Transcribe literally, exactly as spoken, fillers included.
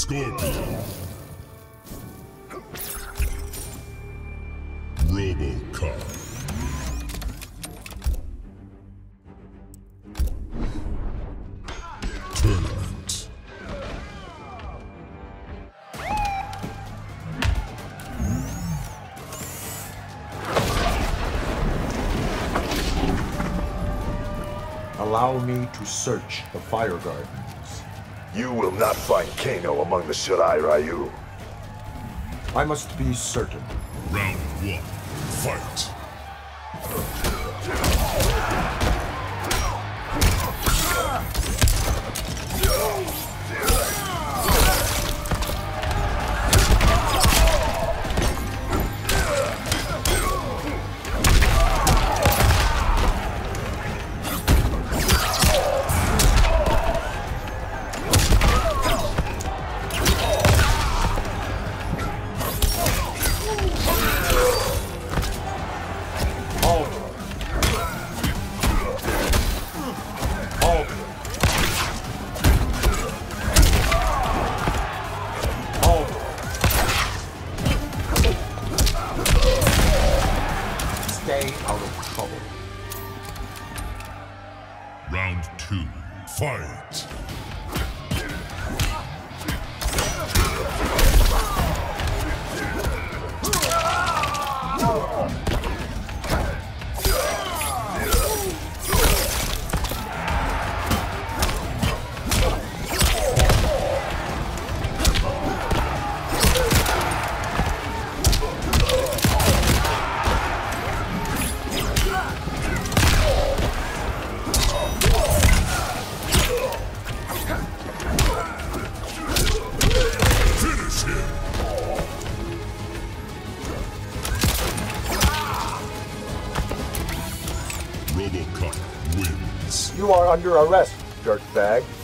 Scorpion. Robocop. Tournament. Allow me to search the Fire Gardens. You will not find Kano among the Shirai Ryu. I must be certain. Round one. Fight. Stay out of trouble. Round two. Fight. Robocop wins. You are under arrest, dirtbag.